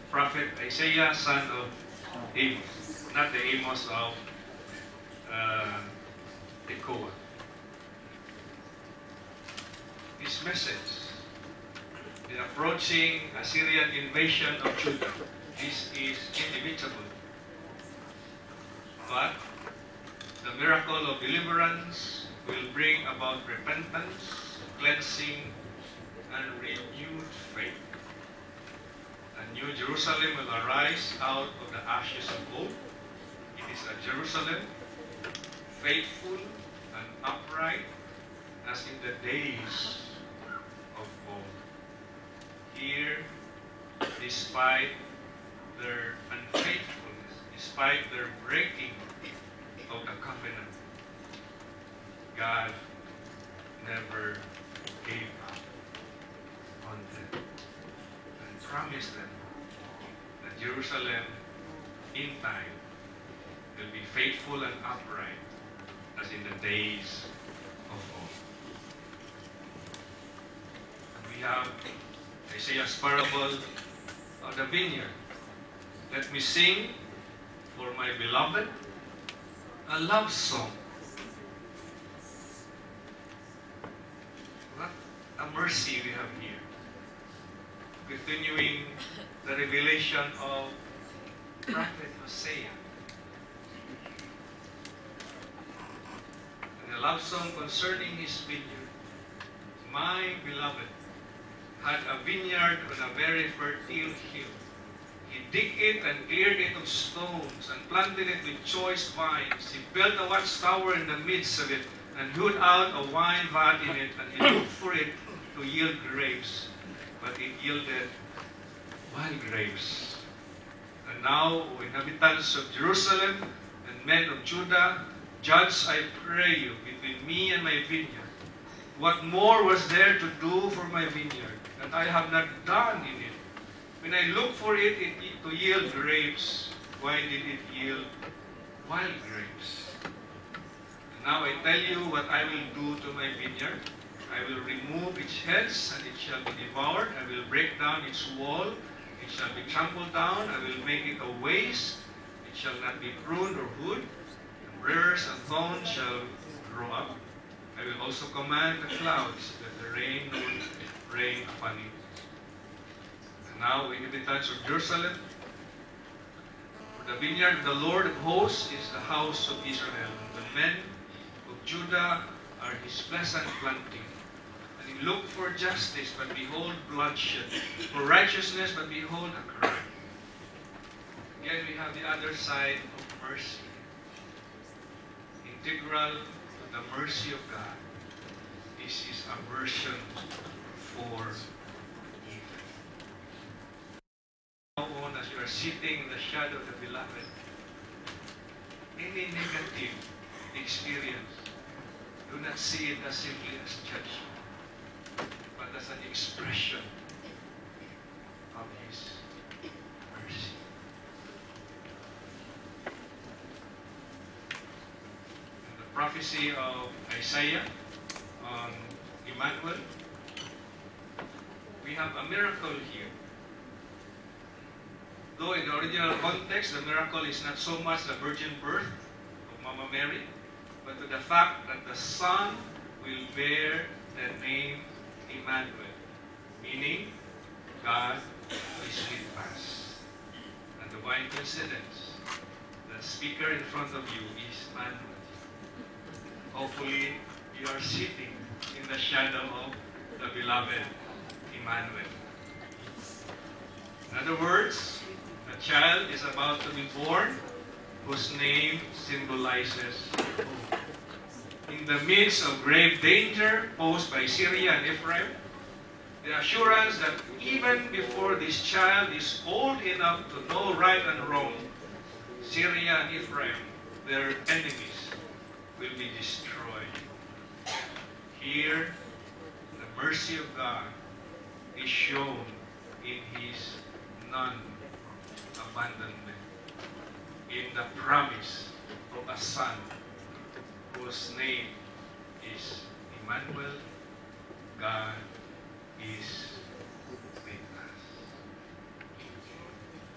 prophet Isaiah, son of Amos, not the Amos of Tekoa. His message, the approaching Assyrian invasion of Judah, this is inevitable. But the miracle of deliverance will bring about repentance, cleansing, and renewed faith. A new Jerusalem will arise out of the ashes of old. It is a Jerusalem faithful and upright as in the days of old. Here, despite their unfaithfulness, despite their breaking of the covenant, God never gave up on them and promised them that Jerusalem in time will be faithful and upright as in the days of old. And we have Isaiah's parable of the vineyard. Let me sing for my beloved a love song. What a mercy we have here. Continuing the revelation of Prophet Hosea. And a love song concerning his vineyard. My beloved had a vineyard on a very fertile hill. He digged it and cleared it of stones and planted it with choice vines. He built a watchtower in the midst of it and hewed out a wine vat in it, and he looked for it to yield grapes, but it yielded wild grapes. And now, O inhabitants of Jerusalem and men of Judah, judge, I pray you, between me and my vineyard. What more was there to do for my vineyard that I have not done in it? When I looked for it to yield grapes, why did it yield wild grapes? And now I tell you what I will do to my vineyard. I will remove its heads, and it shall be devoured. I will break down its wall. It shall be trampled down. I will make it a waste. It shall not be pruned or hoed. And briars and thorns shall grow up. I will also command the clouds that the rain will rain upon it. Now, inhabitants of Jerusalem, for the vineyard of the Lord of hosts is the house of Israel. The men of Judah are his pleasant planting. And he looked for justice, but behold bloodshed. For righteousness, but behold a crime. Again, we have the other side of mercy. Integral to the mercy of God is his aversion for as you are sitting in the shadow of the beloved, any negative experience, do not see it as simply as judgment, but as an expression of his mercy. And the prophecy of Isaiah on Emmanuel, we have a miracle here. Though in the original context, the miracle is not so much the virgin birth of Mama Mary, but to the fact that the Son will bear the name Emmanuel, meaning God is with us. And the wine coincidence, the speaker in front of you is Emmanuel. Hopefully, you are sitting in the shadow of the beloved Emmanuel. In other words, a child is about to be born whose name symbolizes hope. In the midst of grave danger posed by Syria and Ephraim, the assurance that even before this child is old enough to know right and wrong, Syria and Ephraim, their enemies, will be destroyed. Here, the mercy of God is shown in his non-abandonment, in the promise of a son whose name is Emmanuel. God is with us.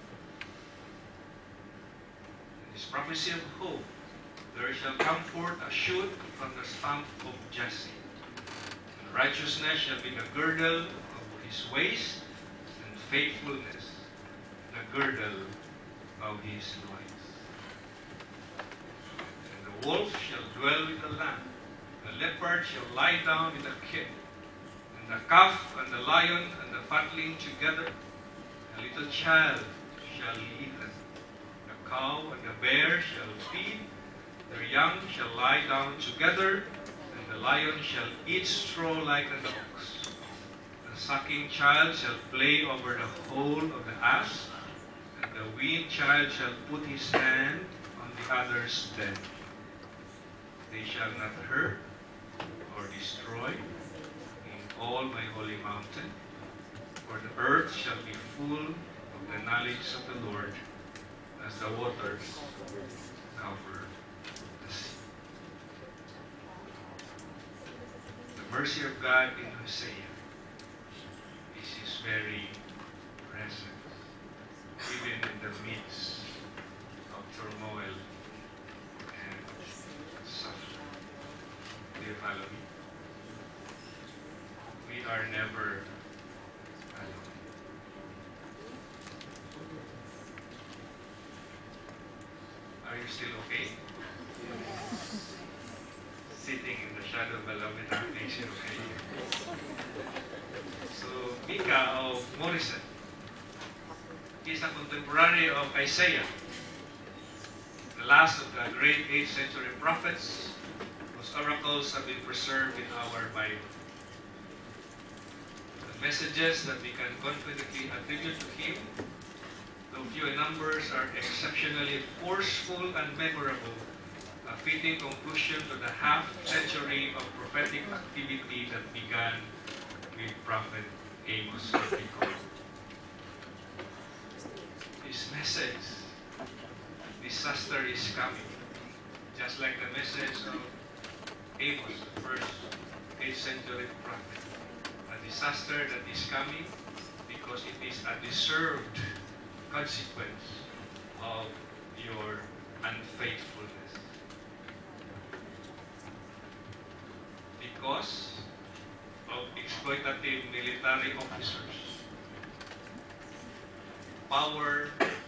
prophecy of hope. There shall come forth a shoot from the stump of Jesse. And righteousness shall be the girdle of his waist, and faithfulness the girdle of his loins. And the wolf shall dwell with the lamb. The leopard shall lie down with the kid. And the calf and the lion and the fatling together. A little child shall lead them. The cow and the bear shall feed. Their young shall lie down together, and the lion shall eat straw like an ox. The sucking child shall play over the hole of the ass, and the weaned child shall put his hand on the other's bed. They shall not hurt or destroy in all my holy mountain, for the earth shall be full of the knowledge of the Lord, as the waters cover the sea. The mercy of God in Hosea is His very presence, even in the midst of turmoil and suffering. Do you follow me? We are never alone. Are you still okay? Sitting in the shadow of beloved makes you okay. So, Micah of Morrison is a contemporary of Isaiah, the last of the great 8th century prophets whose oracles have been preserved in our Bible. The messages that we can confidently attribute to him, though few in numbers, are exceptionally forceful and memorable, a fitting conclusion to the half-century of prophetic activity that began with Prophet Amos. His message, disaster is coming, just like the message of Amos, the first 8th century prophet. A disaster that is coming because it is a deserved consequence of your unfaithfulness. Because of exploitative military officers. Power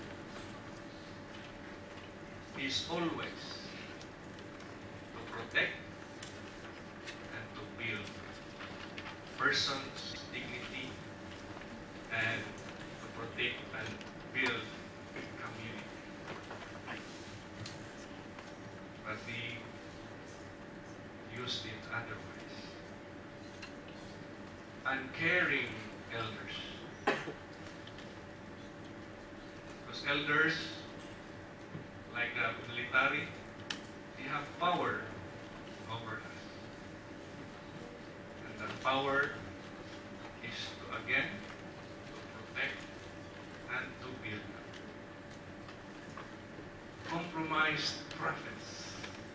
is always to protect and to build persons' dignity and to protect and build community. But we used it otherwise. Uncaring elders. Because elders, like the military, they have power over us. And that power is to, again, to protect and to build. Compromised prophets,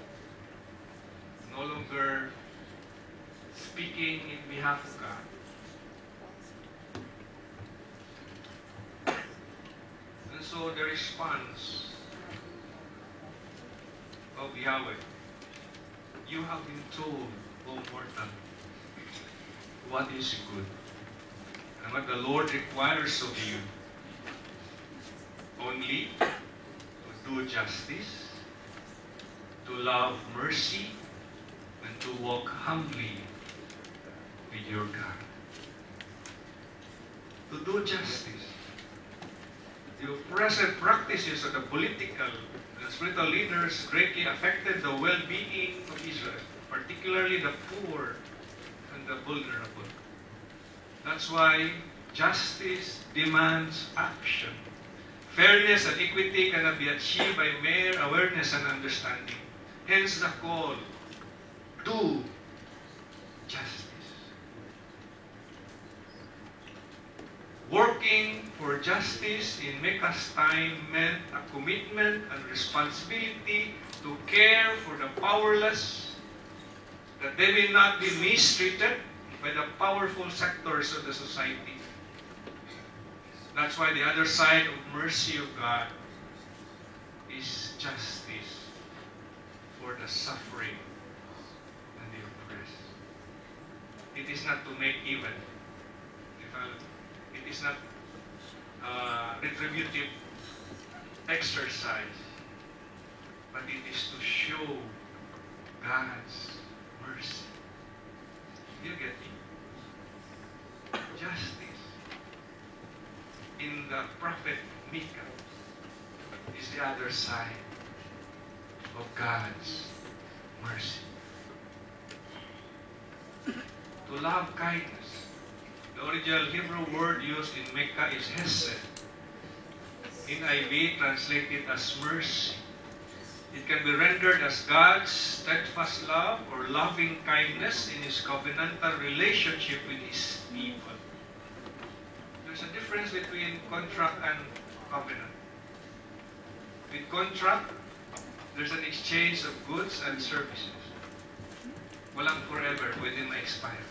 no longer speaking in behalf of God. And so the response of Yahweh, you have been told, O mortal, what is good, and what the Lord requires of you, only to do justice, to love mercy, and to walk humbly with your God. To do justice. The oppressive practices of the political and spiritual leaders greatly affected the well-being of Israel, particularly the poor and the vulnerable. That's why justice demands action. Fairness and equity cannot be achieved by mere awareness and understanding. Hence the call, do justice. Working for justice in Micah's time meant a commitment and responsibility to care for the powerless, that they will not be mistreated by the powerful sectors of the society. That's why the other side of mercy of God is justice for the suffering and the oppressed. It is not to make even. It is not retributive exercise, but it is to show God's mercy. You get it? Justice. In the prophet Micah is the other side of God's mercy. To love kindness. The original Hebrew word used in Micah is hesed. In NIV, translated as mercy. It can be rendered as God's steadfast love or loving kindness in His covenantal relationship with His people. There's a difference between contract and covenant. With contract, there's an exchange of goods and services. Walang forever, pwede ma-expire.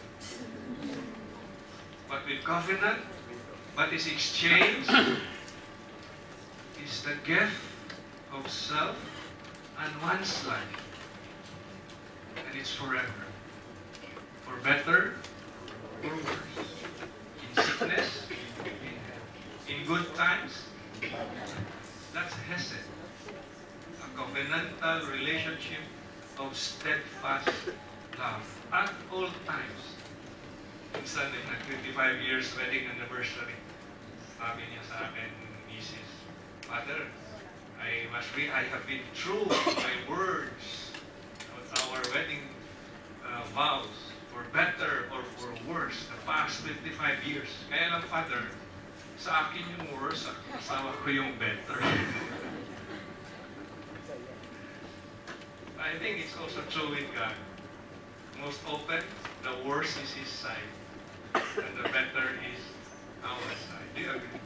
But with covenant, what is exchanged is the gift of self and one's life. And it's forever. For better or worse. In sickness, in good times. That's hesed. A covenantal relationship of steadfast love at all times. Minsan, nag-25 years wedding anniversary. Sabi niya sa akin, Mrs. Father, I have been true to my words of our wedding vows, for better or for worse, the past 25 years. Kaya lang, Father, sa akin yung worse, sa asawa ko yung better. I think it's also true with God. Most often, the worse is His side, and the better is our side. Do you agree?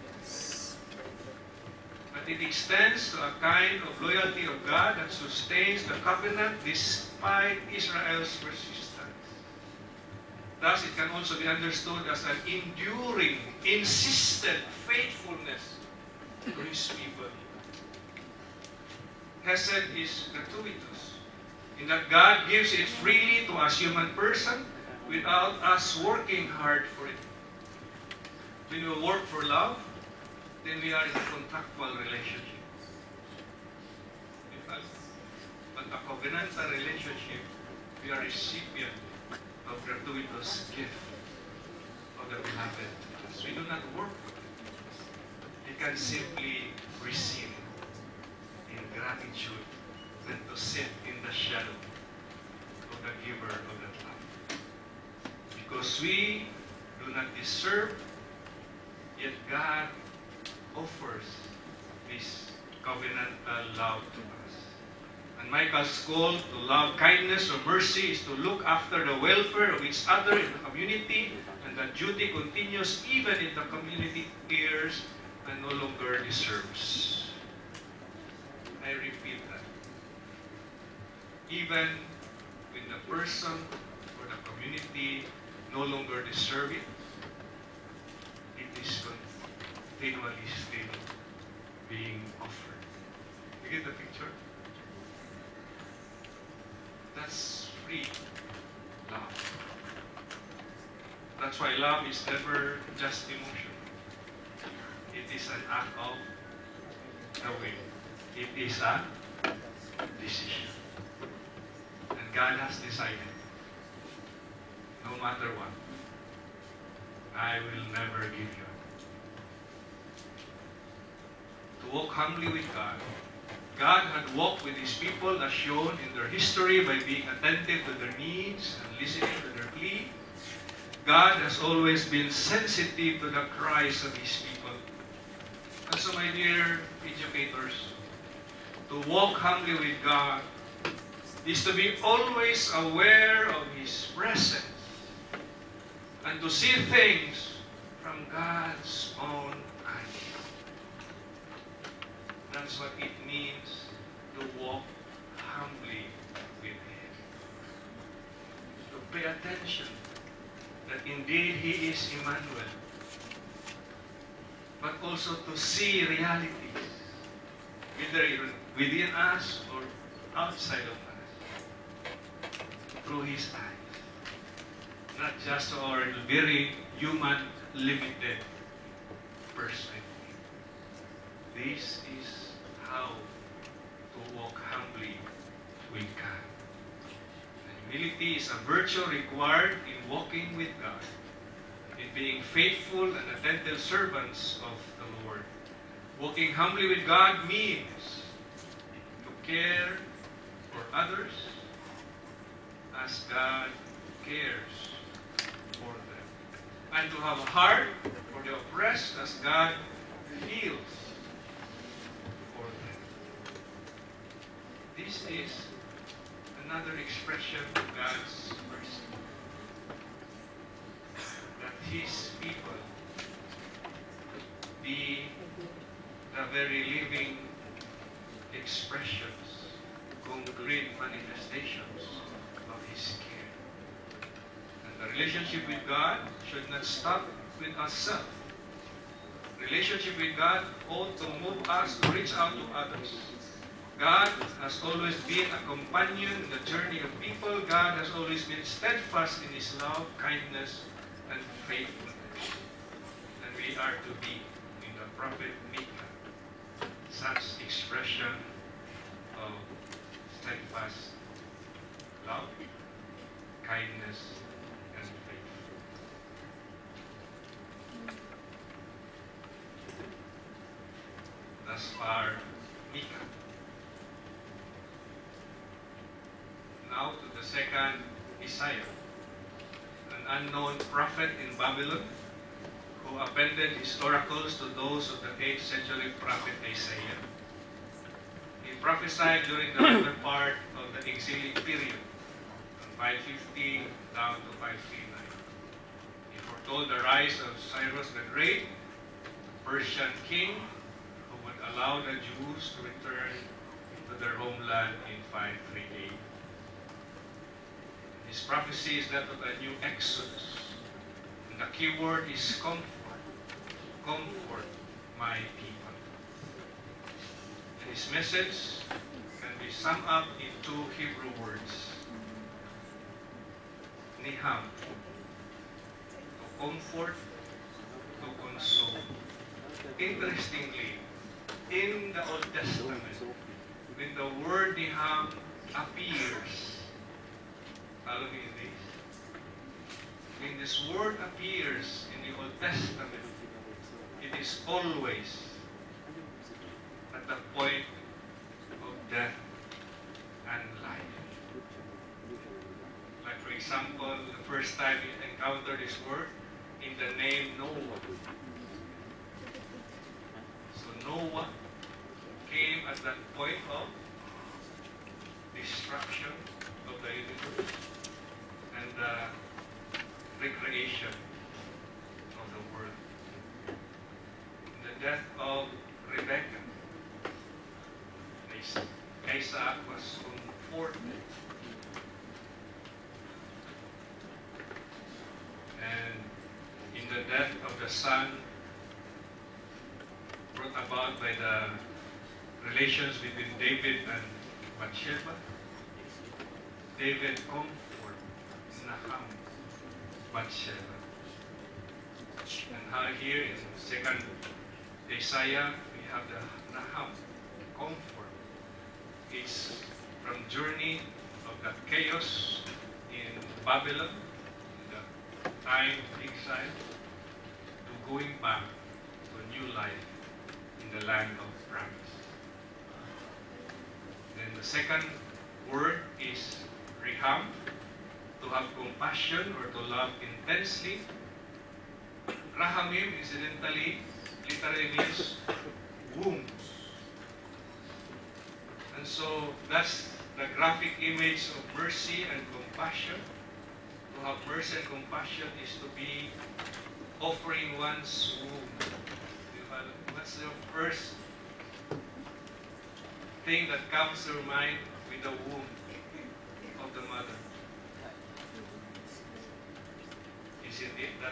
But it extends to a kind of loyalty of God that sustains the covenant despite Israel's resistance. Thus, it can also be understood as an enduring, insistent faithfulness to His people. Hesed is gratuitous, in that God gives it freely to us human person without us working hard for it. When we work for love, then we are in a contractual relationship. But a covenantal relationship, we are recipient of gratuitous gift of the beloved. So we do not work for it. We can simply receive in gratitude and to sit in the shadow of the giver of that love. Because we do not deserve, yet God offers this covenantal love to us. And Micah's call to love kindness or mercy is to look after the welfare of each other in the community, and that duty continues even if the community cares and no longer deserves. I repeat that. Even when the person or the community no longer deserve it, it is continually still being offered. You get the picture? That's free love. That's why love is never just emotion. It is an act of the will. It is a decision. And God has decided, no matter what, I will never give you up. To walk humbly with God. God had walked with His people as shown in their history by being attentive to their needs and listening to their plea. God has always been sensitive to the cries of His people. And so, my dear educators, to walk humbly with God is to be always aware of His presence and to see things from God's own eyes. That's what it means to walk humbly with Him. To pay attention that indeed He is Emmanuel, but also to see realities whether within us or outside of us, through His eyes, not just our very human, limited perspective. This is how to walk humbly with God. And humility is a virtue required in walking with God, in being faithful and attentive servants of the Lord. Walking humbly with God means to care for others as God cares for them, and to have a heart for the oppressed as God feels for them. This is another expression of God's mercy, that His people be the very living expressions, concrete manifestations of His care. And the relationship with God should not stop with ourselves. Relationship with God ought to move us to reach out to others. God has always been a companion in the journey of people. God has always been steadfast in His love, kindness, and faithfulness. And we are to be, in the prophet Micah, such expression of steadfast love, kindness, and faith. Thus far, Micah. Now to the second, Isaiah, an unknown prophet in Babylon, who appended his oracles to those of the 8th century prophet Isaiah. He prophesied during the latter part of the exilic period, from 550 down to 539. He foretold the rise of Cyrus the Great, the Persian king, who would allow the Jews to return to their homeland in 538. His prophecy is that of a new exodus. And the key word is comfort. Comfort my people. And his message can be summed up in two Hebrew words. Niham. To comfort, to console. Interestingly, in the Old Testament, when the word Niham appears, follow me in this. When this word appears in the Old Testament, it is always at the point of death and life. Like for example, the first time you encounter this word, in the name Noah. So Noah came at that point of destruction of the universe and the recreation of the world. The death of Rebekah, Isaac was comforted. And in the death of the son brought about by the relations between David and Bathsheba, David comfort Naham Bathsheba. And how here in 2nd Isaiah we have the Naham comfort. It's from journey of the chaos in Babylon, the time of exile, to going back to a new life in the land of promise. Then the second word is Riham, to have compassion or to love intensely. Rahamim, incidentally, literally means wounds. And so that's the graphic image of mercy and compassion. To have mercy and compassion is to be offering one's wound. What's the first thing that comes to your mind with the womb of the mother? Isn't it that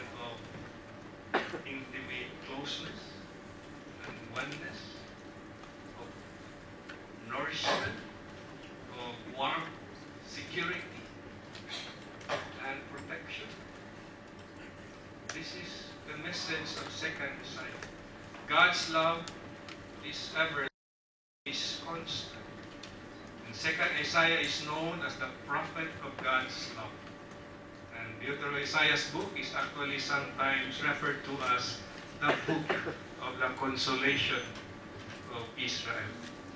of intimate closeness and oneness, of This is the message of second Isaiah. God's love is ever, is constant. And second Isaiah is known as the prophet of God's love. And Deutero-Isaiah's book is actually sometimes referred to as the book of the consolation of Israel.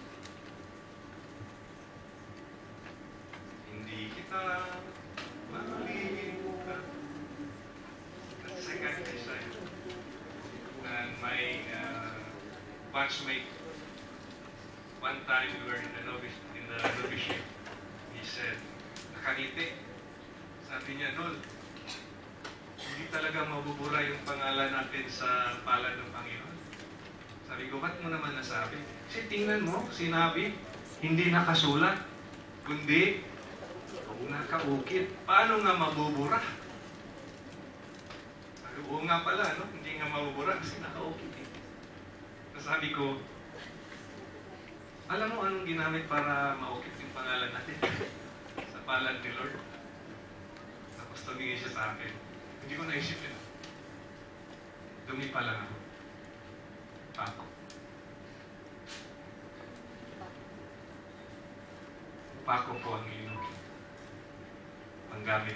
Hindi kita malilimutan. The second Isaiah. And my batchmate, one time we were in the novitiate, he said, nakangiti. Sabi niya, Nol, hindi talaga mabubura yung pangalan natin sa palad ng Panginoon. Sabi ko, ba't mo naman nasabi? Kasi tingnan mo, sinabi, hindi nakasulat, kundi nakaukit. Paano nga mabubura? Sabi, oo nga pala, no? Hindi nga mabubura kasi nakaukit. Sabi ko, alam mo anong ginamit para maukit yung pangalan natin sa palad ni Lord? Tapos tumingin siya sa akin. Hindi ko naisip yun. Dumi pa lang ako. Pako. Pako po ang inukin. Ang gamit.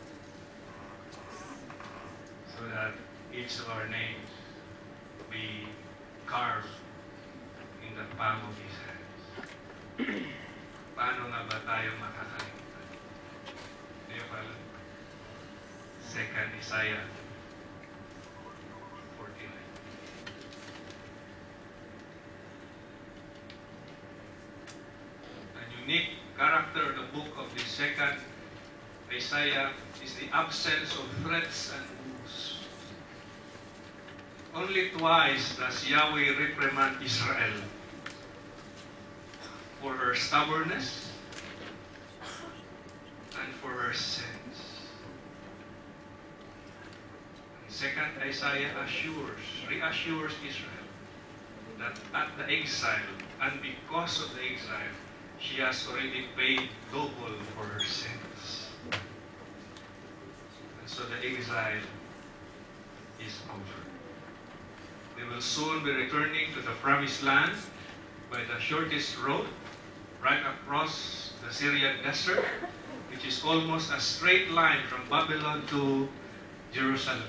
So that each of our names be carved in the palm of His hands. Paano nga ba tayo makakalimutan? Hindi pala. Second Isaiah 49. A unique character of the book of the second Isaiah is the absence of threats and woes. Only twice does Yahweh reprimand Israel for her stubbornness and for her sins. And second Isaiah reassures Israel that at the exile and because of the exile, she has already paid double for her sins. And so the exile is over. They will soon be returning to the promised land by the shortest road right across the Syrian desert, which is almost a straight line from Babylon to Jerusalem.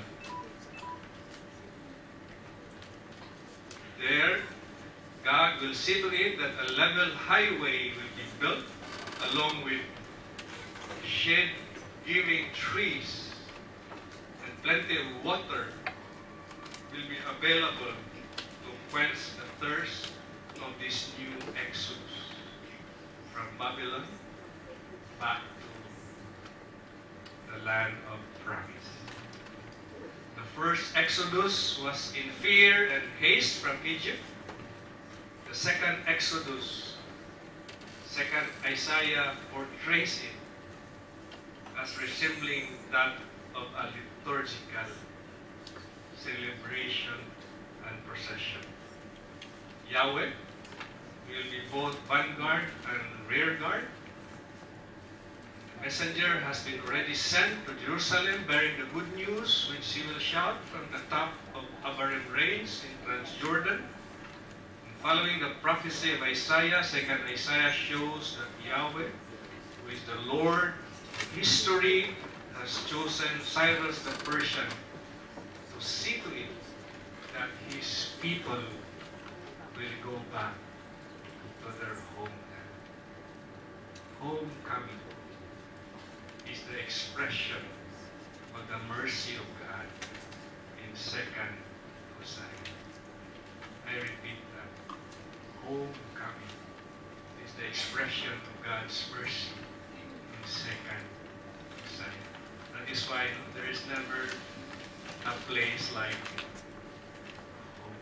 There, God will see to it that a level highway will be built along with shade-giving trees and plenty of water will be available to quench the thirst of this new exodus from Babylon back to the land of promise. The first exodus was in fear and haste from Egypt. The second exodus, second Isaiah portrays it as resembling that of a liturgical celebration and procession. Yahweh will be both vanguard and rear guard. The messenger has been already sent to Jerusalem bearing the good news, which he will shout from the top of Abarim Range in Transjordan. And following the prophecy of Isaiah, second Isaiah shows that Yahweh, who is the Lord of history, has chosen Cyrus the Persian to see to it that his people will go back to their homeland. Homecoming is the expression of the mercy of God in second Hosea. I repeat that. Homecoming is the expression of God's mercy in second Hosea. That is why there is never a place like home.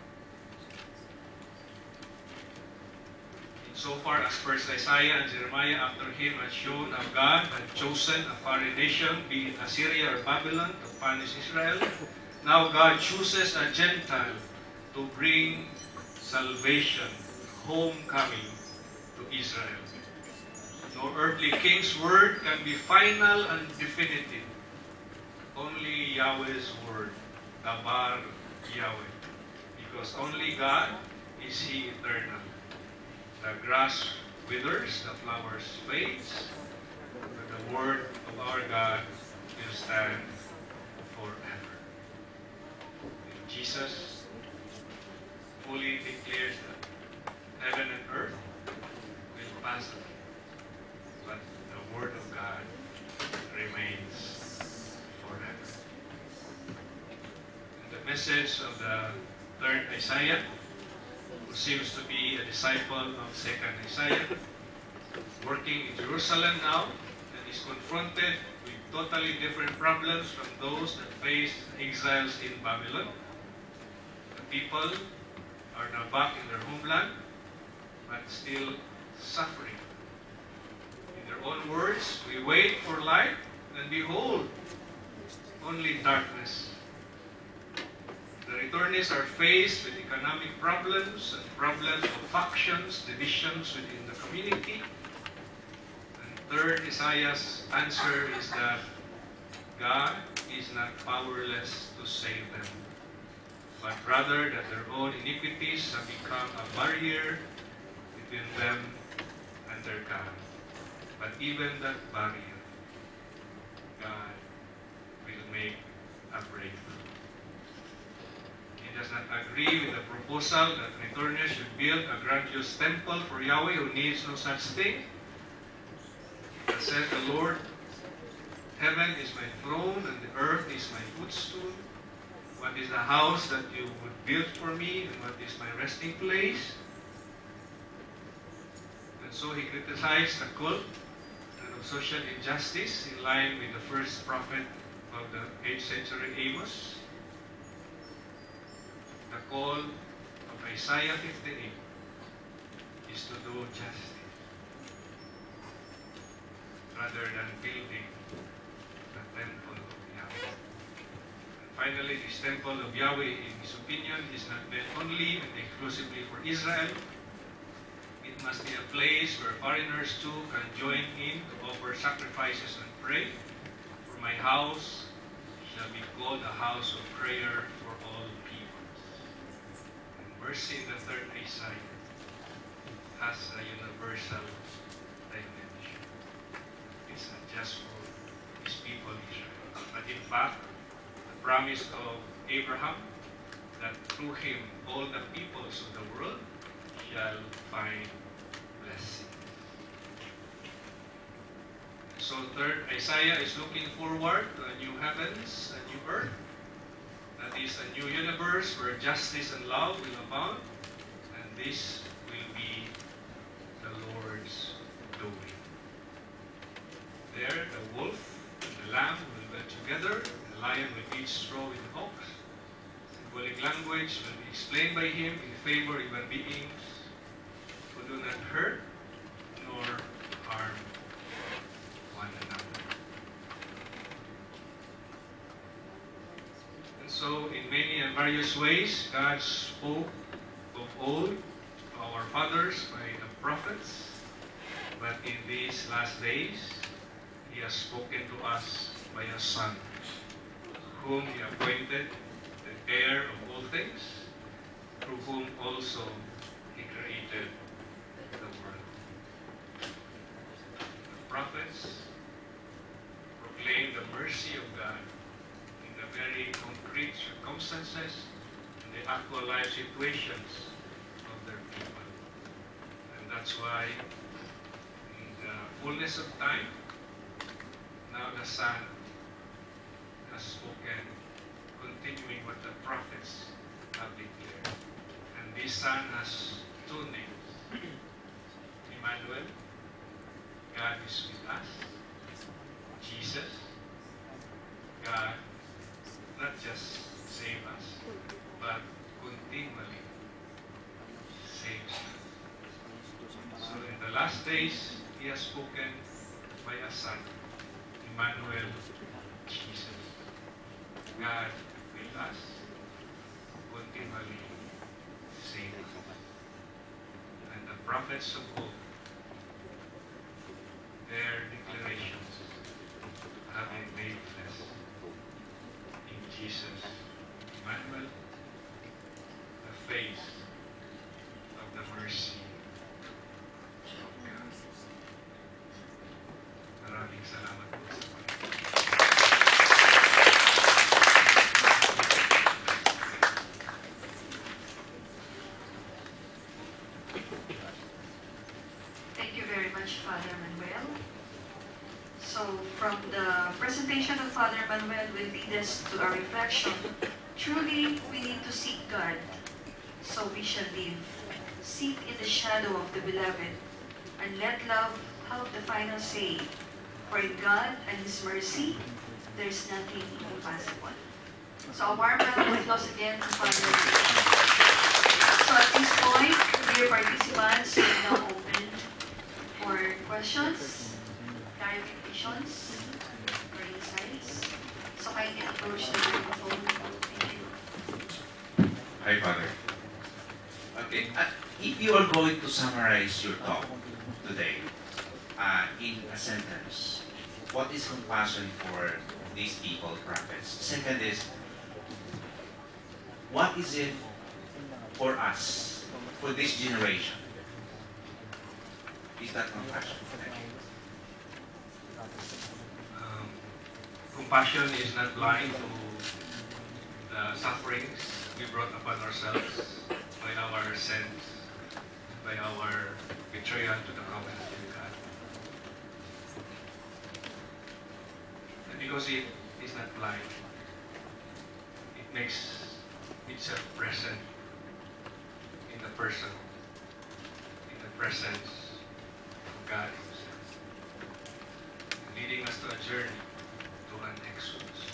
So far as first Isaiah and Jeremiah after him had shown how God had chosen a foreign nation, be it Assyria or Babylon, to punish Israel, now God chooses a Gentile to bring salvation, homecoming to Israel. No earthly king's word can be final and definitive. Only Yahweh's word Dabar Yahweh. Because only God is He eternal. The grass withers, the flowers fades, but the word of our God will stand forever. And Jesus fully declares that heaven and earth will pass away, but the word of God remains forever. And the message of the third Isaiah, who seems to be a disciple of second Isaiah, working in Jerusalem now, and is confronted with totally different problems from those that faced exiles in Babylon. The people are now back in their homeland, but still suffering. In their own words, we wait for light, and behold, only darkness. The returnees are faced with economic problems and problems of factions, divisions within the community. And third Isaiah's answer is that God is not powerless to save them, but rather that their own iniquities have become a barrier between them and their God. But even that barrier, God will make a breakthrough. He does not agree with the proposal that returners should build a grandiose temple for Yahweh who needs no such thing. But says the Lord, heaven is my throne and the earth is my footstool. What is the house that you would build for me, and what is my resting place? And so he criticized the cult and of social injustice in line with the first prophet of the 8th century, Amos. The call of Isaiah 58 is to do justice rather than building the temple of Yahweh. And finally, this temple of Yahweh, in his opinion, is not meant only and exclusively for Israel. It must be a place where foreigners too can join in to offer sacrifices and pray. For my house shall be called a house of prayer for all peoples. And mercy in the third Isaiah has a universal dimension. It's not just for his people Israel, but in fact, the promise of Abraham that through him all the peoples of the world shall find blessing. So third, Isaiah is looking forward to a new heavens, a new earth. That is a new universe where justice and love will abound, and this will be the Lord's doing. There, the wolf and the lamb will be together, the lion will each straw with the ox. Symbolic language will be explained by him in favor of human beings who do not hurt nor harm one another. And so, in many and various ways, God spoke of old to our fathers by the prophets, but in these last days, He has spoken to us by a Son, whom He appointed the heir of all things, through whom also He created the world. The prophets proclaim the mercy of God in the very concrete circumstances and the actual life situations of their people. And that's why in the fullness of time, now the Son has spoken, continuing what the prophets have declared. And this Son has two names. Emmanuel, God is with us. Jesus, God not just save us, but continually saves us. So in the last days, He has spoken by a Son, Emmanuel, Jesus. God with us, continually save us. And the prophets of old, their declarations have been made flesh in Jesus Emmanuel, the face of the mercy of God. Maraming salamat po sa Panginoon. Thank you very much, Father Manuel. So, from the presentation of Father Manuel will lead us to a reflection. Truly, we need to seek God, so we shall live. Seek in the shadow of the beloved, and let love have the final say. For in God and His mercy, there is nothing impossible. So, a warm round of applause again to Father Manuel. So, at this point, dear participants, we are now open for questions, clarifications, or insights. So kindly approach the microphone. Thank you. Hi, Father. Okay, if you are going to summarize your talk today in a sentence, what is compassion for these people, prophets? Second is, what is it for us, for this generation? Is that compassion? Thank you. Compassion is not blind to the sufferings we brought upon ourselves by our sins, by our betrayal to the covenant with God. And because it is not blind, it makes itself present in the person, in the presence of God Himself, leading us to a journey, to an exodus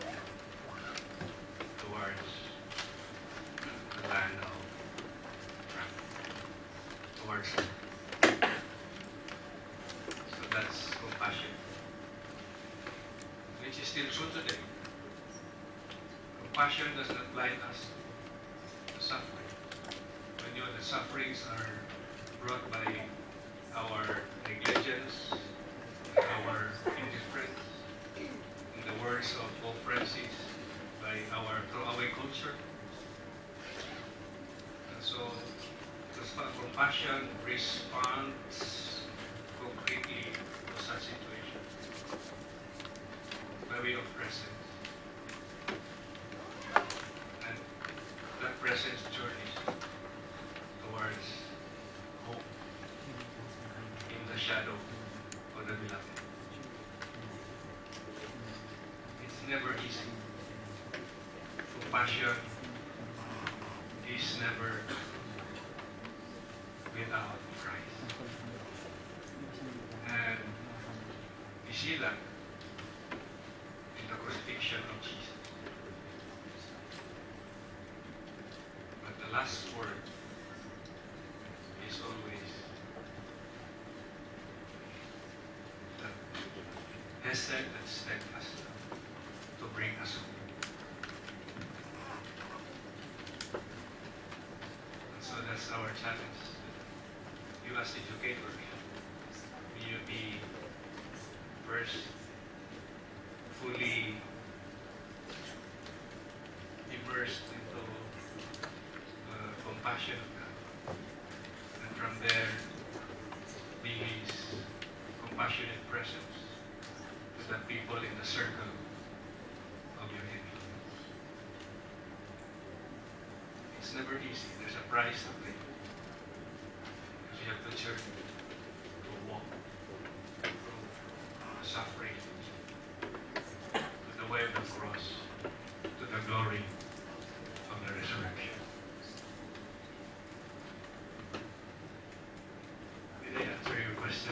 towards the land of towards Him. So that's compassion, which is still true today. Compassion does not blind us to suffering. We know that sufferings are brought by our negligence, our indifference, in the words of Pope Francis, by our throwaway culture. And so, compassion responds concretely to such situation by way of presence. And that presence journeys towards hope in the shadow of the beloved. It's never easy. Compassion is never without Christ. And we see that in the crucifixion of Jesus. But the last word is always that hesed and steadfast to bring us home. And so that's our challenge. You as educators, may you be first fully immersed into compassion of God. And from there, be His compassionate presence to the people in the circle of your influence. It's never easy. There's a price to pay. Because you have to journey, to walk through the suffering, to the way of the cross, to the glory of the resurrection. Did I answer your question?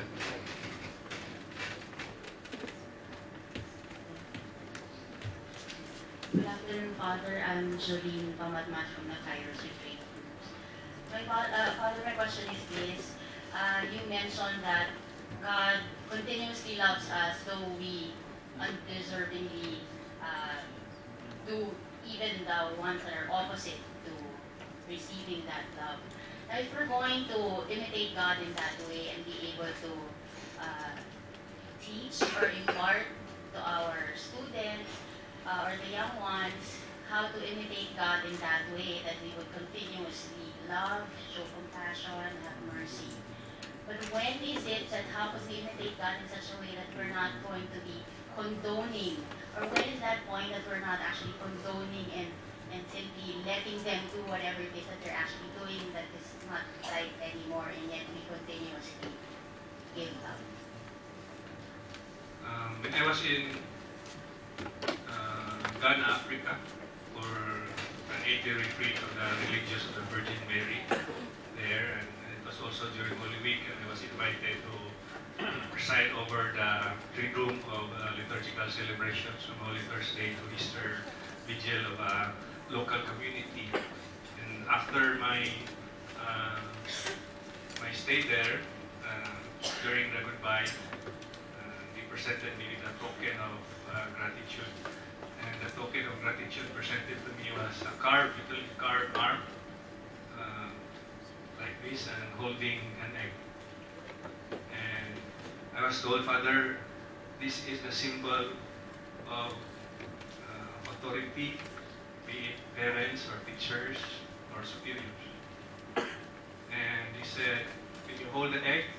Good afternoon, Father. I'm Jolene Pamadmat from the Kairos Retreat Groups. Father, my question is this. You mentioned that God continuously loves us, though we undeservingly do even the ones that are opposite to receiving that love. Now, if we're going to imitate God in that way and be able to teach or impart to our students or the young ones how to imitate God in that way, that we would continuously love, show compassion, have mercy. But when is it that how can we imitate God in such a way that we're not going to be condoning, or when is that point that we're not actually condoning and simply letting them do whatever it is that they're actually doing that is not right anymore, and yet we continuously give love? When I was in Ghana, Africa, for an 8-day retreat of the Religious of the Virgin Mary there, and it was also during Holy Week, and I was invited to preside over the Triduum of liturgical celebrations from Holy Thursday to Easter Vigil of a local community. And after my my stay there, during the goodbye, they presented me with a token of gratitude. And the token of gratitude presented to me was a beautifully carved arm, like this, and holding an egg. And I was told, Father, this is the symbol of authority, be it parents or teachers or superiors. And he said, when you hold the egg,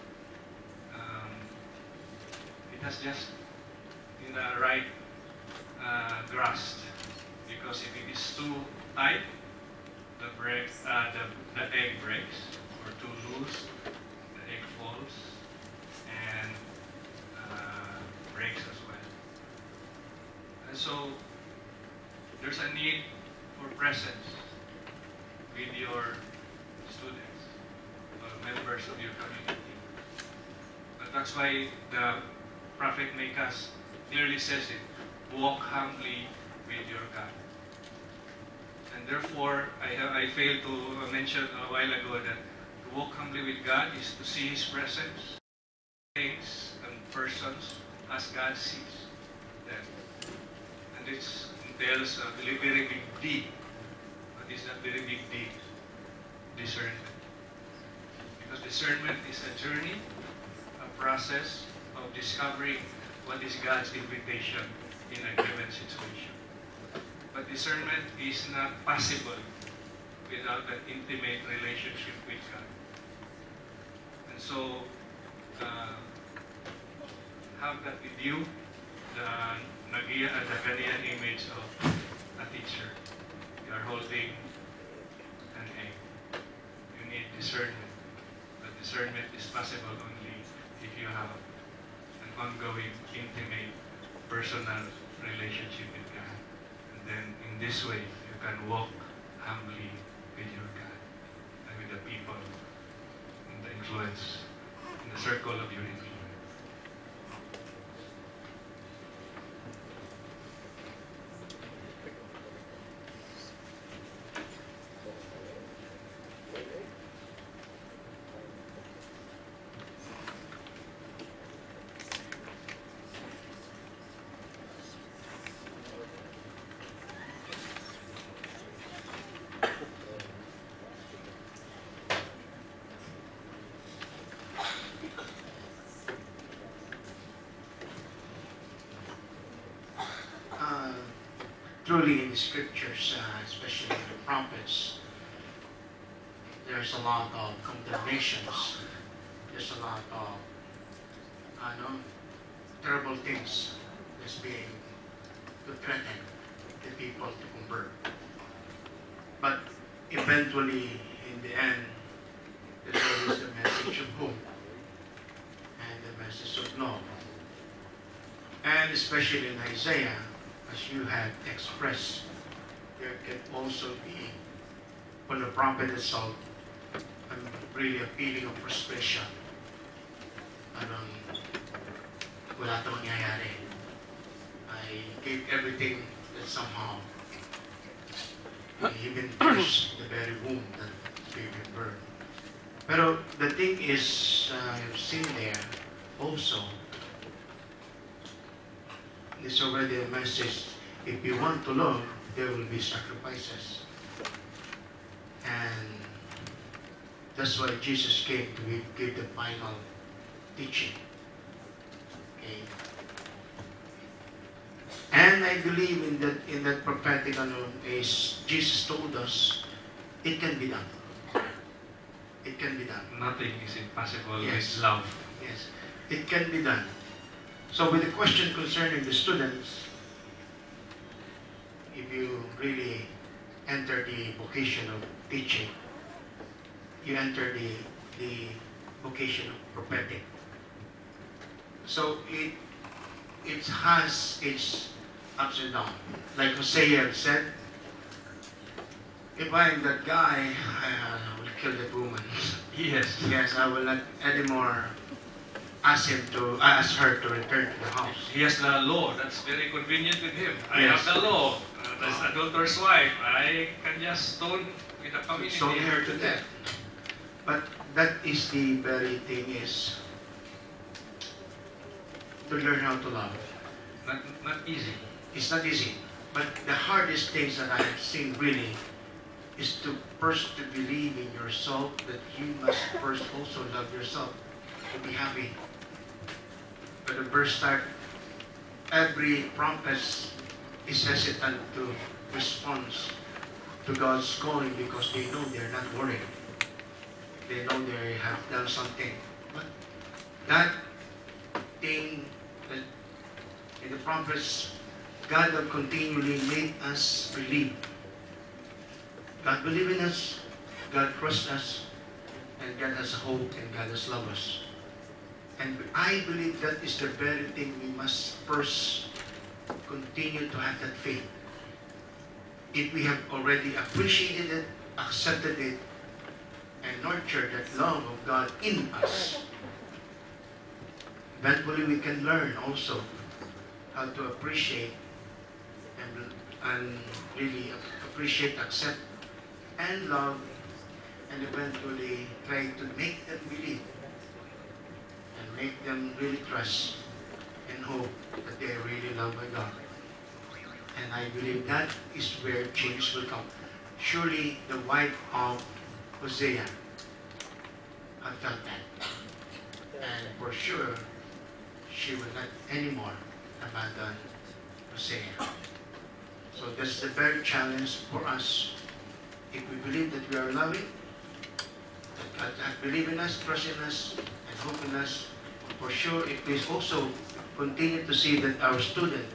it has just in the right grasp, because if it is too tight, the egg breaks, or too loose, the egg falls and breaks as well. And so there's a need for presence with your students or members of your community. But that's why the prophet Micah clearly says it, walk humbly with your God. And therefore, I failed to mention a while ago that to walk humbly with God is to see His presence, things and persons as God sees them. And this entails a very, very big deed. But it's a very big deed, discernment. Because discernment is a journey, a process of discovering what is God's invitation in a given situation. But discernment is not possible without an intimate relationship with God. And so, have that with you, the Ghanaian image of a teacher. You are holding an egg. You need discernment. But discernment is possible only if you have an ongoing, intimate, personal relationship with God. And then in this way, you can walk humbly with your God and with the people in the influence, in the circle of your influence. Truly in the scriptures, especially in the prophets, there's a lot of condemnations. There's a lot of terrible things that's being to threaten the people to convert. But eventually, in the end, there's always the message of hope and the message of love. And especially in Isaiah, as you had expressed, there can also be, from the prophet itself, really a feeling of frustration. Wala ito mangyayari. I gave everything that somehow, even first, the very womb that gave him birth. Pero the thing is, I've seen there also, it's already a message. If you want to love, there will be sacrifices. And that's why Jesus came to give the final teaching. Okay? And I believe in that prophetic is Jesus told us it can be done. It can be done. Nothing is impossible Yes. with love. Yes, it can be done. So with the question concerning the students, if you really enter the vocation of teaching, you enter the vocation of prophetic. So it has its ups and downs. Like Hosea said, if I am that guy, I will kill that woman. Yes. Yes, I will not anymore ask her to return to the house. He has the law. That's very convenient with him. I Yes. have the law. That's adulterous wife. I can just stone with the community. Stone her to death. But that is the very thing, is to learn how to love. Not easy. It's not easy, but the hardest things that I have seen really is to first to believe in yourself, that you must first also love yourself to be happy. But the first start, every prophet is hesitant to respond to God's calling because they know they're not worried. They know they have done something. But that thing that in the prophets, God have continually made us believe. God believe in us, God trust us, and God has hope, and God has love us. And I believe that is the very thing we must first continue to have that faith. If we have already appreciated it, accepted it, and nurtured that love of God in us, eventually we can learn also how to appreciate and really appreciate, accept, and love, and eventually try to make them believe and make them really trust and hope that they are really loved by God. And I believe that is where change will come. Surely the wife of Hosea had felt that. And for sure, she will not anymore abandon Hosea. So that's the very challenge for us. If we believe that we are loving, that God has believed in us, trust in us, and hope in us, for sure if we also continue to see that our student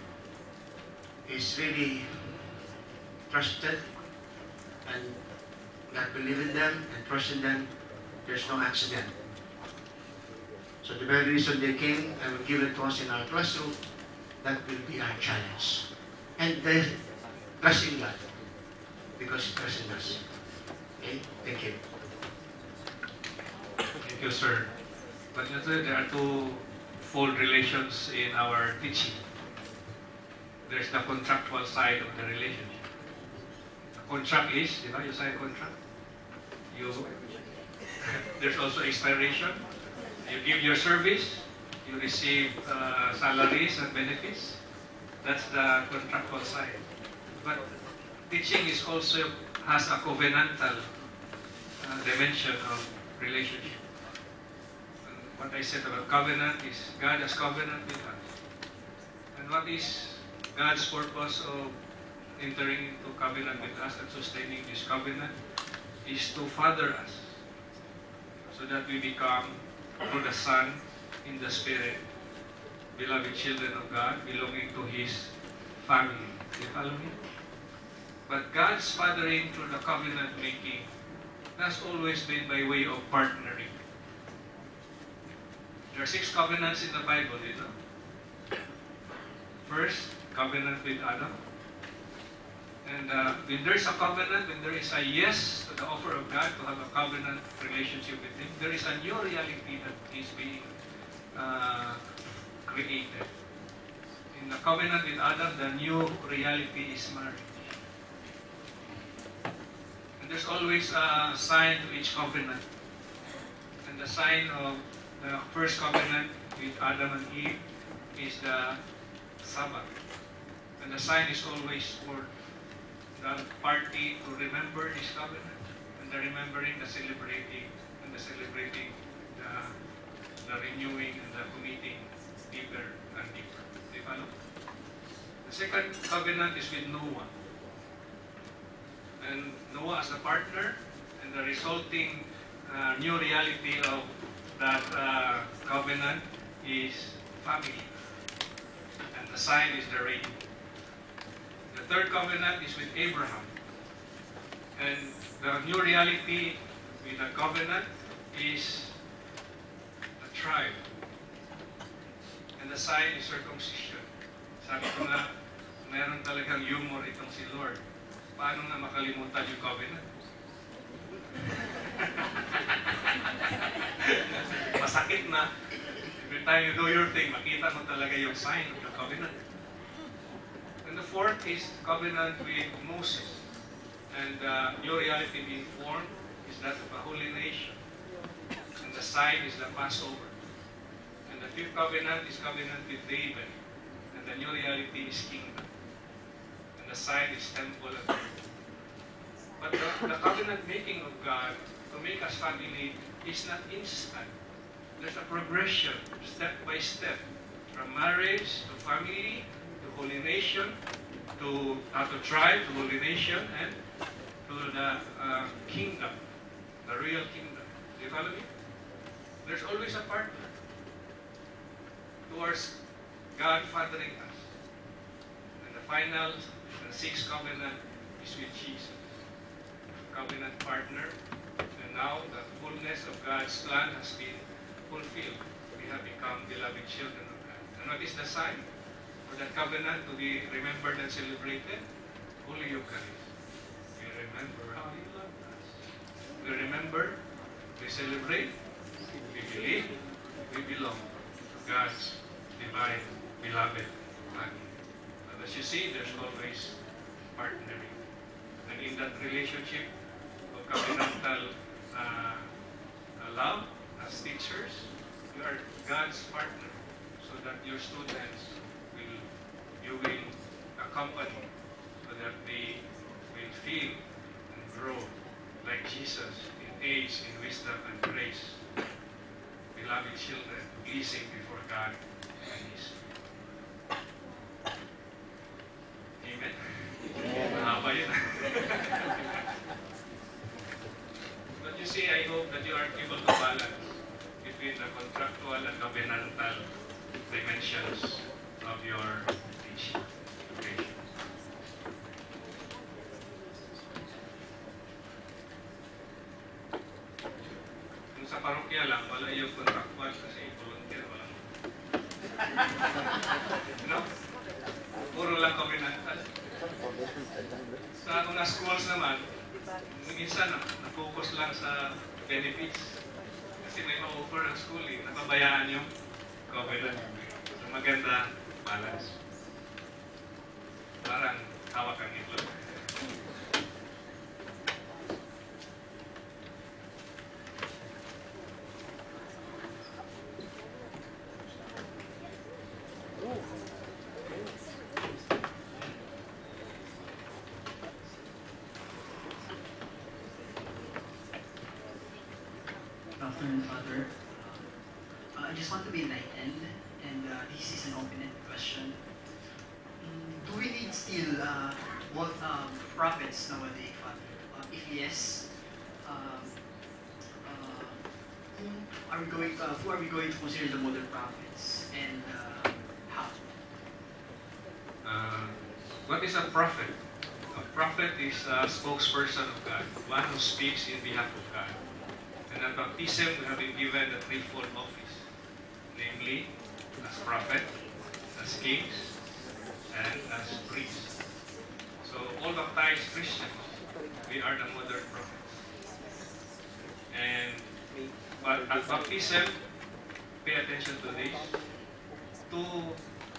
is really trusted and God believe in them and trust in them, there's no accident. So the very reason they came and will give it to us in our classroom, that will be our challenge. And then trust in God, because He trusts in us. Okay? Thank you. Thank you, sir. But you know, there are two-fold relations in our teaching. There's the contractual side of the relationship. The contract is, you sign a contract. There's also expiration. You give your service, you receive salaries and benefits. That's the contractual side. But teaching is also has a covenantal dimension of relationship. And what I said about covenant is God has covenant with us. And what is God's purpose of entering into covenant with us and sustaining this covenant is to father us so that we become, through the Son, in the Spirit, beloved children of God, belonging to His family. Do you follow me? But God's fathering through the covenant making has always been by way of partnering. There are 6 covenants in the Bible, you know. First, covenant with Adam. And when there is a covenant, when there is a yes to the offer of God to have a covenant relationship with Him, there is a new reality that is being created. In the covenant with Adam, the new reality is marriage. And there's always a sign to each covenant. And the sign of the first covenant with Adam and Eve is the Sabbath. And the sign is always for the party to remember this covenant, and the remembering, the celebrating, and the celebrating, the renewing, and the committing deeper and deeper. Do you follow? second covenant is with Noah. And Noah as a partner, and the resulting new reality of that covenant is family. And the sign is the rain. The third covenant is with Abraham. And the new reality with the covenant is the tribe. And the sign is circumcision. Sabi ko na, mayroon talagang humor itong si Lord. Paano na makalimutan yung covenant? Masakit na. Every time you do your thing, makita mo talaga yung sign of the covenant. And the fourth is covenant with Moses. And the new reality being formed is that of a holy nation. And the sign is the Passover. And the fifth covenant is covenant with David. And the new reality is kingdom. And the sign is temple and earth. But the covenant making of God to make us family is not instant. There's a progression, step by step, from marriage to family to holy nation to tribe to holy nation and to the kingdom, the real kingdom. Do you follow me? There's always a partner towards God fathering us. And the final, the sixth covenant is with Jesus. Covenant partner. And now the fullness of God's plan has been fulfilled. We have become beloved children of God. And what is the sign for that covenant to be remembered and celebrated? Holy Eucharist. We remember how He loved us. We remember, we celebrate, we believe, we belong to God's divine, beloved family. And as you see, there's always partnering. And in that relationship of covenantal love, as teachers, you are God's partner, so that your students you will accompany, so that they will feel and grow like Jesus in age, in wisdom and grace. Beloved children, pleasing before God and His. Amen? Mahaba yun. But you see, I hope that you are able to balance between the contractual and covenantal dimensions of your teaching. Okay. Kung sa parokya lang, wala yung contractual kasi volunteer, wala mo. No? Puro lang covenantal. Sa mga schools naman, minsan na-focus lang sa benefits. Kasi may ma-offer ang school napabayaan yung covenant. So maganda, balance. Parang hawak ang itlog. Afternoon, Father. I just want to be enlightened, and this is an open-ended question. Do we need still prophets nowadays, Father? If yes, who are we going to consider the modern prophets, and how? What is a prophet? A prophet is a spokesperson of God, one who speaks in behalf of God. And at baptism, we have been given the threefold office, namely, as prophet, as kings, and as priests. So all baptized Christians, we are the modern prophets. But at baptism, pay attention to this. Two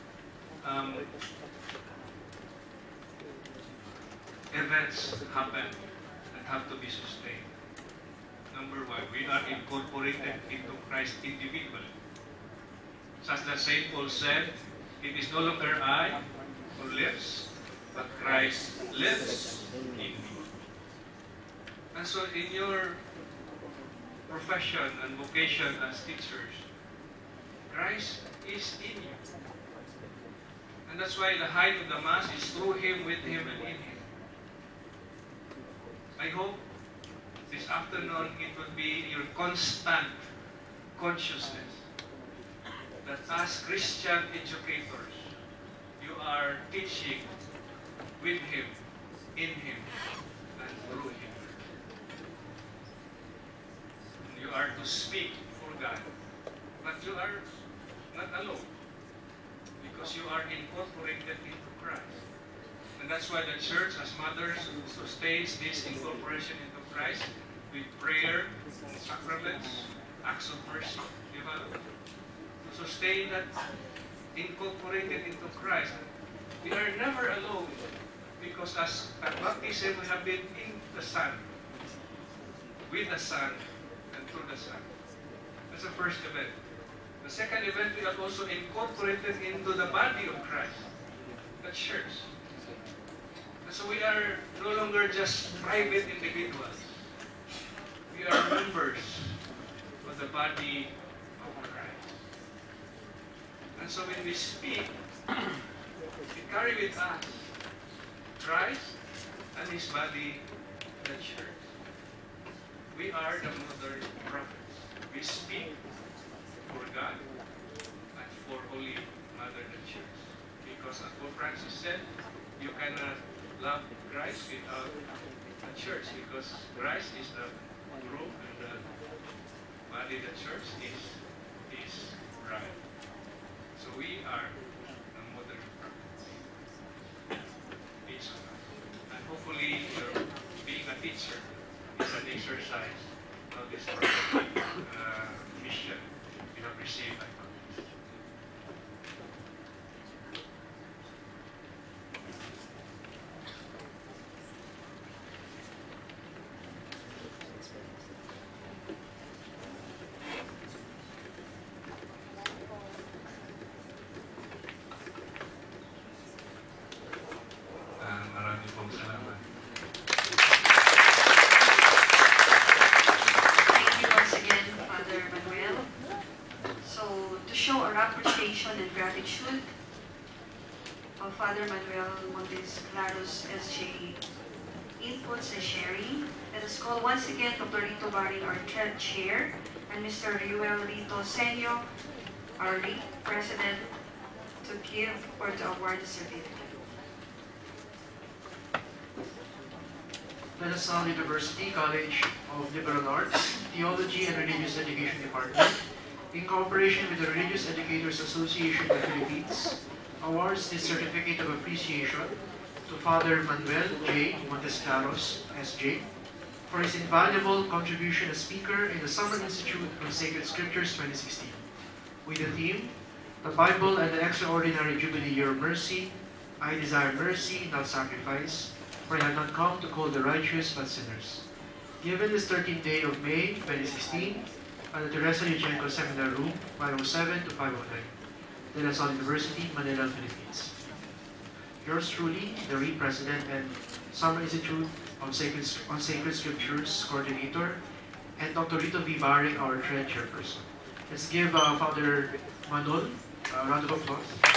events happen that have to be sustained. Number one, we are incorporated into Christ individually. Such that St. Paul said, it is no longer I who lives, but Christ lives in me. And so in your profession and vocation as teachers, Christ is in you. And And that's why the height of the Mass is through Him, with Him, and in Him. I hope this afternoon it will be your constant consciousness that as Christian educators, you are teaching with Him, in Him, and through Him. You are to speak for God, but you are not alone, because you are incorporated into Christ. And that's why the church, as mothers, sustains this incorporation into Christ with prayer, sacraments, acts of mercy. To sustain that incorporated into Christ. We are never alone, because as at baptism we have been in the Son, with the Son, and through the Son. That's the first event. The second event, we are also incorporated into the body of Christ, the church. And so we are no longer just private individuals. We are members of the body of Christ. And so when we speak, we carry with us Christ and His body, the church. We are the modern prophets. We speak for God and for Holy Mother the Church. Because as Pope Francis said, you cannot love Christ without the church, because Christ is the groom and the body, the church, is His bride. So we are the modern prophets. Each of us. And hopefully being a teacher is an exercise of this prophetic mission you have received by God. Maraming pong salamat. Thank you once again, Father Manuel. So, to show our appreciation and gratitude of Father Manuel Montes Claros SJ inputs and sharing, let us call once again Dr. Rito Baring, our third chair, and Mr. Riuel Rito Senio, our REIT president, to give or to award the certificate. La Salle University College of Liberal Arts, Theology and Religious Education Department, in cooperation with the Religious Educators Association of the Philippines, awards this certificate of appreciation to Father Manuel J. Montes Claros, S.J., for his invaluable contribution as speaker in the Summer Institute on Sacred Scriptures 2016, with the theme, The Bible and the Extraordinary Jubilee Year of Mercy, I Desire Mercy, not Sacrifice, for I have not come to call the righteous but sinners. Given this 13th day of May 2016 at the Teresa Yuchenko Seminar Room, 507 to 509, De La Salle University, Manila, Philippines. Yours truly, the REIT President and Summer Institute on Sacred Scriptures Coordinator, and Dr. Rito V. Baring, our Third Chairperson. Let's give Father Manol a round of applause.